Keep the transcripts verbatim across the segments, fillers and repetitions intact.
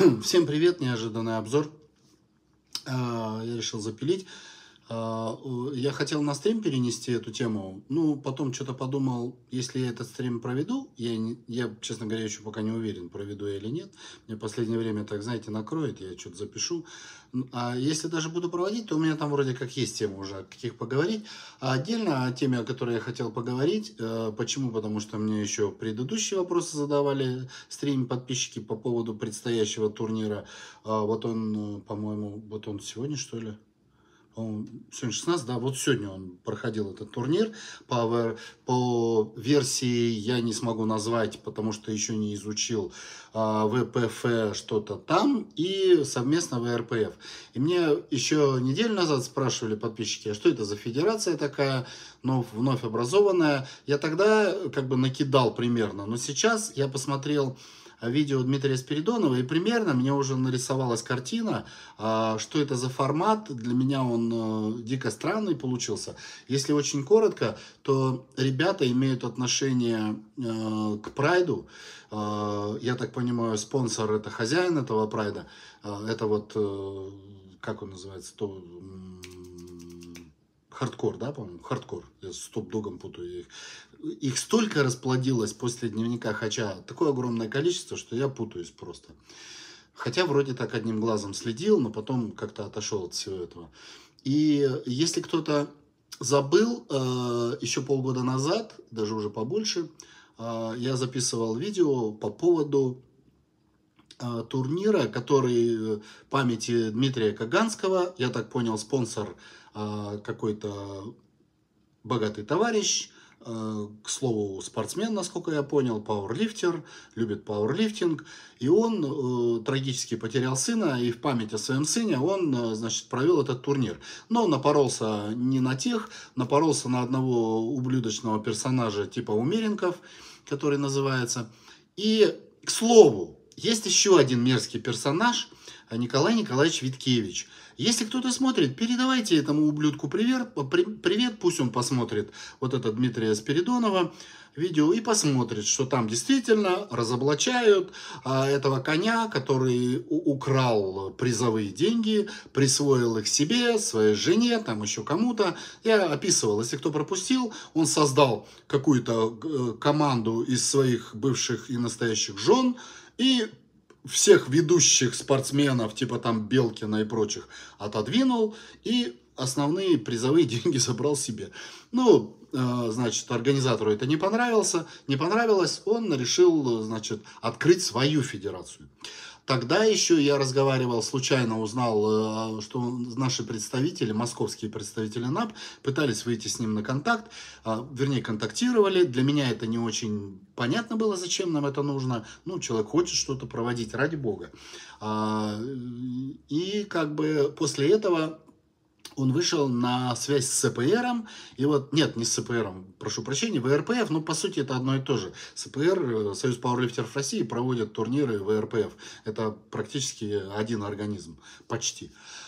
Всем привет, неожиданный обзор. А, Я решил запилить. А, у- Я хотел на стрим перенести эту тему, ну, потом что-то подумал, если я этот стрим проведу, я, не- я, честно говоря, еще пока не уверен, проведу я или нет. Мне в последнее время, так, знаете, накроет, я что-то запишу. М, А если даже буду проводить, то у меня там вроде как есть тема уже, о каких поговорить. А отдельно о теме, о которой я хотел поговорить. э, Почему? Потому что мне еще предыдущие вопросы задавали стрим подписчики по поводу предстоящего турнира. А Вот он, э, по-моему, вот он сегодня, что ли? По-моему, сегодня шестнадцать, да, вот сегодня он проходил этот турнир. По, вер- по версии я не смогу назвать, потому что еще не изучил а, вэ пэ эф что-то там и совместно вэ эр пэ эф. И мне еще неделю назад спрашивали подписчики, а что это за федерация такая, ну, вновь образованная. Я тогда как бы накидал примерно, но сейчас я посмотрел видео Дмитрия Спиридонова, и примерно мне уже нарисовалась картина, а, что это за формат. Для меня он э, дико странный получился. Если очень коротко, то ребята имеют отношение э, к прайду. Э, Я так понимаю, спонсор — это хозяин этого прайда. Э, Это вот, э, как он называется, то м, хардкор, да, по-моему, хардкор. Я с топ-догом путаю их. Их столько расплодилось после дневника Хача, такое огромное количество, что я путаюсь просто. Хотя вроде так одним глазом следил, но потом как-то отошел от всего этого. И если кто-то забыл, э, еще полгода назад, даже уже побольше, э, я записывал видео по поводу э, турнира, который памяти Дмитрия Каганского, я так понял, спонсор э, какой-то богатый товарищ, э, к слову, спортсмен, насколько я понял, пауэрлифтер, любит пауэрлифтинг, и он э, трагически потерял сына, и в память о своем сыне он, э, значит, провел этот турнир. Но напоролся не на тех, напоролся на одного ублюдочного персонажа типа Умеренков, который называется. И, к слову, есть еще один мерзкий персонаж, Николай Николаевич Виткевич. Если кто-то смотрит, передавайте этому ублюдку привет, привет, пусть он посмотрит вот это Дмитрия Спиридонова видео и посмотрит, что там действительно разоблачают а, этого коня, который у- украл призовые деньги, присвоил их себе, своей жене, там еще кому-то. Я описывал, если кто пропустил, он создал какую-то э, команду из своих бывших и настоящих жен и всех ведущих спортсменов, типа там Белкина и прочих, отодвинул и основные призовые деньги забрал себе. Ну, э, значит, организатору это не понравился, не понравилось, он решил, значит, открыть свою федерацию. Тогда еще я разговаривал, случайно узнал, э, что наши представители, московские представители НАП, пытались выйти с ним на контакт, а, вернее, контактировали. Для меня это не очень понятно было, зачем нам это нужно. Ну, человек хочет что-то проводить, ради бога. А, И как бы после этого он вышел на связь с СПРом, и вот, нет, не с СПРом, прошу прощения, вэ эр пэ эф, но по сути это одно и то же. СПР, Союз пауэрлифтеров России, проводит турниры вэ эр пэ эф. Это практически один организм, почти.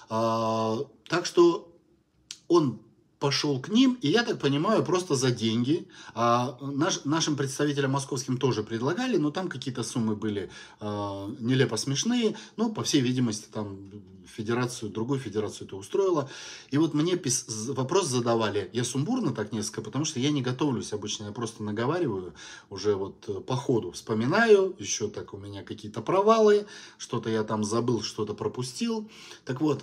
А, так что он пошел к ним, и я так понимаю, просто за деньги. А, наш, нашим представителям московским тоже предлагали, но там какие-то суммы были а, нелепо смешные. Ну, по всей видимости, там федерацию, другую федерацию это устроило. И вот мне пис- вопрос задавали. Я сумбурно так несколько, потому что я не готовлюсь обычно, я просто наговариваю уже вот э, по ходу. Вспоминаю, еще так у меня какие-то провалы, что-то я там забыл, что-то пропустил. Так вот,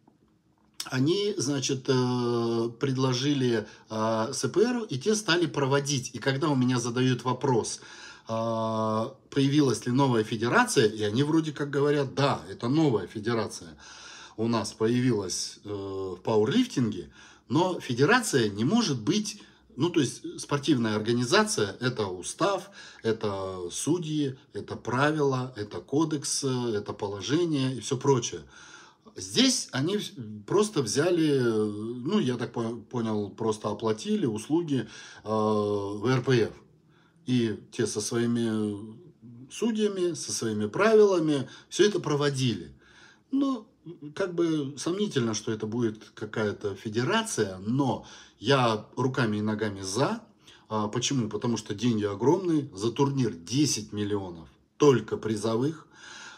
они, значит, э, предложили э, СПРу, и те стали проводить. И когда у меня задают вопрос, э, появилась ли новая федерация, и они вроде как говорят, да, это новая федерация у нас появилась э, в пауэрлифтинге, но федерация не может быть, ну, то есть спортивная организация — это устав, это судьи, это правила, это кодекс, это положение и все прочее. Здесь они просто взяли, ну, я так понял, просто оплатили услуги э, вэ эр пэ эф. И те со своими судьями, со своими правилами все это проводили. Ну, как бы сомнительно, что это будет какая-то федерация, но я руками и ногами за. А, почему? Потому что деньги огромные. За турнир десять миллионов только призовых.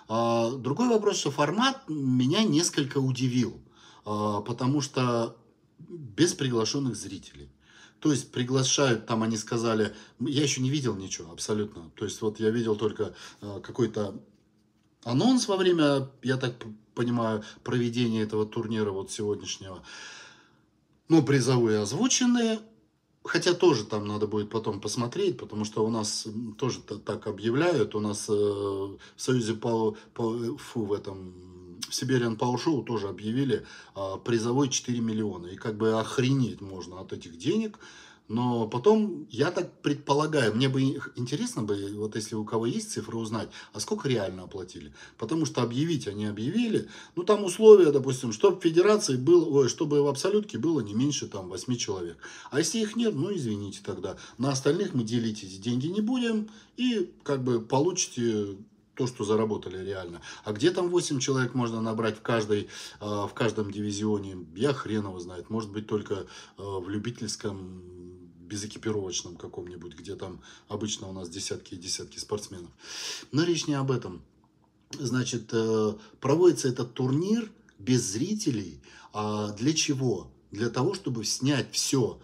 А, другой вопрос, что формат меня несколько удивил, а, потому что без приглашенных зрителей. То есть приглашают, там они сказали, я еще не видел ничего абсолютно. То есть вот я видел только а, какой-то анонс во время, я так понимаю, проведения этого турнира вот сегодняшнего. Ну, призовые озвученные. Хотя тоже там надо будет потом посмотреть, потому что у нас тоже так объявляют. У нас э, в Союзе по, по фу, в этом в Siberian Power Show тоже объявили э, призовой четыре миллиона. И как бы охренеть можно от этих денег. Но потом, я так предполагаю, мне бы интересно бы, вот если у кого есть цифры, узнать, а сколько реально оплатили. Потому что объявить они объявили. Ну, там условия, допустим, чтобы в федерации было, ой, чтобы в абсолютке было не меньше там восьми человек. А если их нет, ну, извините тогда. На остальных мы делить эти деньги не будем. И как бы получите то, что заработали реально. А где там восемь человек можно набрать в, каждой, в каждом дивизионе, я хрен его знает. Может быть, только в любительском, безэкипировочном каком-нибудь, где там обычно у нас десятки и десятки спортсменов. Но речь не об этом. Значит, проводится этот турнир без зрителей. Для чего? Для того, чтобы снять все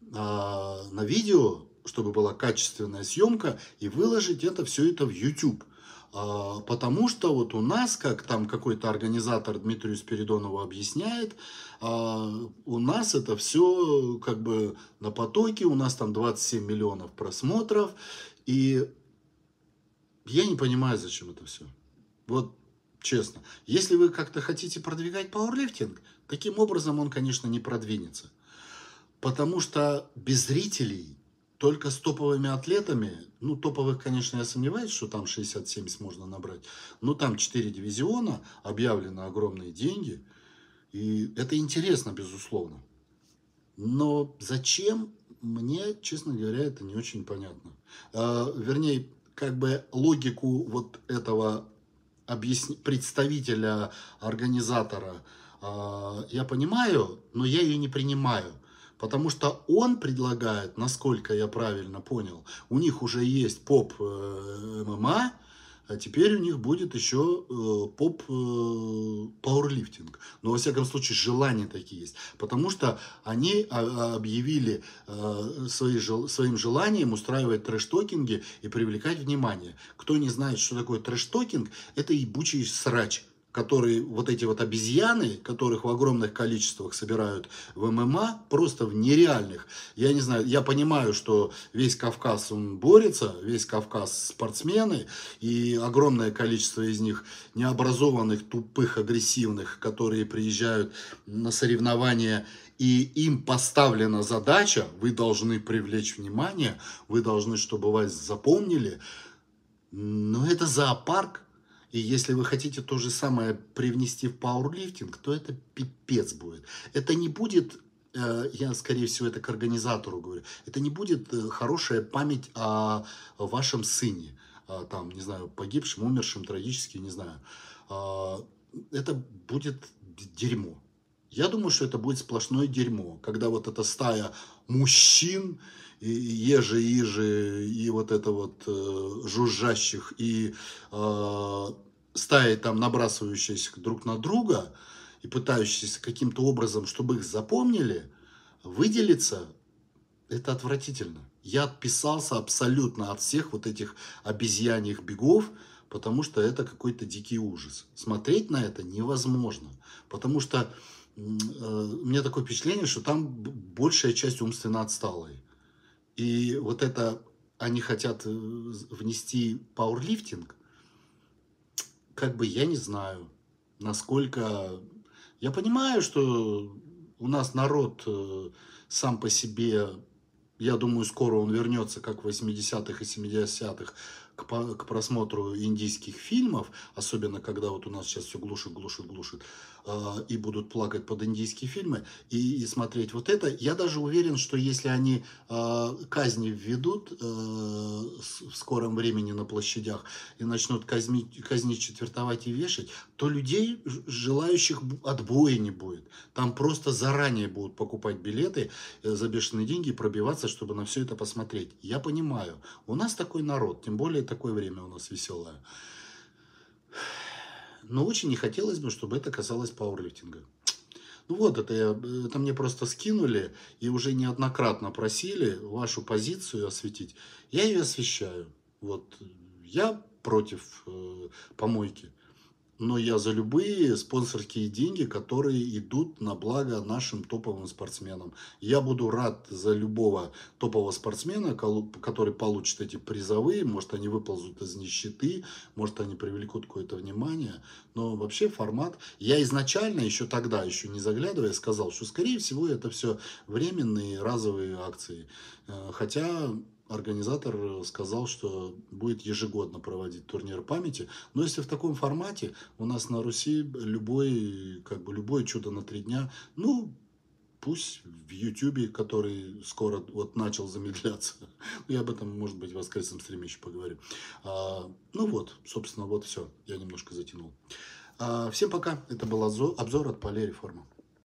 на видео, чтобы была качественная съемка, и выложить это все это в YouTube. Потому что вот у нас, как там какой-то организатор Дмитрию Спиридонову объясняет, у нас это все как бы на потоке, у нас там двадцать семь миллионов просмотров, и я не понимаю, зачем это все. Вот честно. Если вы как-то хотите продвигать пауэрлифтинг, таким образом он, конечно, не продвинется. Потому что без зрителей, только с топовыми атлетами, ну, топовых, конечно, я сомневаюсь, что там шестьдесят-семьдесят можно набрать, но там четыре дивизиона, объявлены огромные деньги, и это интересно, безусловно. Но зачем, мне, честно говоря, это не очень понятно. А, вернее, как бы логику вот этого объясни... представителя, организатора а, я понимаю, но я ее не принимаю. Потому что он предлагает, насколько я правильно понял, у них уже есть поп ММА, а теперь у них будет еще поп пауэрлифтинг. Но, во всяком случае, желания такие есть. Потому что они объявили свои, своим желанием устраивать трэш-токинги и привлекать внимание. Кто не знает, что такое трэш-токинг, это ебучий срач, которые, вот эти вот обезьяны, которых в огромных количествах собирают в ММА, просто в нереальных. Я не знаю, я понимаю, что весь Кавказ, он борется, весь Кавказ спортсмены, и огромное количество из них необразованных, тупых, агрессивных, которые приезжают на соревнования, и им поставлена задача, вы должны привлечь внимание, вы должны, чтобы вас запомнили. Но это зоопарк. И если вы хотите то же самое привнести в пауэрлифтинг, то это пипец будет. Это не будет, я скорее всего это к организатору говорю, это не будет хорошая память о вашем сыне, там, не знаю, погибшем, умершем, трагически, не знаю. Это будет дерьмо. Я думаю, что это будет сплошное дерьмо, когда вот эта стая мужчин, и ежи, ижи, и вот это вот э, жужжащих, и э, стаи там набрасывающиеся друг на друга, и пытающиеся каким-то образом, чтобы их запомнили, выделиться, это отвратительно. Я отписался абсолютно от всех вот этих обезьяньих бегов, потому что это какой-то дикий ужас. Смотреть на это невозможно, потому что э, у меня такое впечатление, что там большая часть умственно отсталые. И вот это они хотят внести пауэрлифтинг, как бы я не знаю, насколько... Я понимаю, что у нас народ сам по себе, я думаю, скоро он вернется, как в восьмидесятых и семидесятых, к, к просмотру индийских фильмов, особенно когда вот у нас сейчас все глушит, глушит, глушит, э, и будут плакать под индийские фильмы, и, и смотреть вот это. Я даже уверен, что если они э, казни введут э, в скором времени на площадях и начнут казнить, казнить, четвертовать и вешать, то людей, желающих, отбоя не будет. Там просто заранее будут покупать билеты за бешеные деньги и пробиваться, чтобы на все это посмотреть. Я понимаю, у нас такой народ, тем более такое время у нас веселое. Но очень не хотелось бы, чтобы это касалось пауэрлифтинга. Ну вот, это, я, это мне просто скинули и уже неоднократно просили вашу позицию осветить. Я ее освещаю. Вот, я против э, помойки. Но я за любые спонсорские деньги, которые идут на благо нашим топовым спортсменам. Я буду рад за любого топового спортсмена, который получит эти призовые. Может, они выползут из нищеты, может, они привлекут какое-то внимание. Но вообще формат... Я изначально, еще тогда, еще не заглядывая, сказал, что, скорее всего, это все временные разовые акции. Э, Хотя... Организатор сказал, что будет ежегодно проводить турнир памяти. Но если в таком формате, у нас на Руси любой, как бы любое чудо на три дня, ну, пусть в Ютубе, который скоро вот начал замедляться. Я об этом, может быть, в воскресном стриме еще поговорю. А, ну вот, собственно, вот все. Я немножко затянул. А, всем пока. Это был обзор от Полей Реформа.